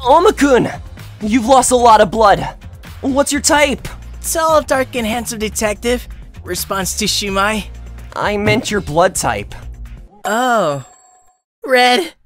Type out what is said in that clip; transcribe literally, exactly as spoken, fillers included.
Oma-kun! You've lost a lot of blood. What's your type? Tall, dark, and handsome detective. Response to Shumai. I meant your blood type. Oh. Red.